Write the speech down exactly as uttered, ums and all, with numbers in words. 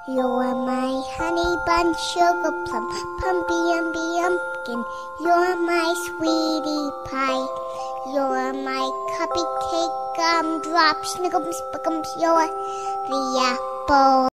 You're my honey bun, sugar plum, pumpy umby umpkin. You're my sweetie pie. You're my cupcake, gumdrop, snickums, spickums. You're the apple.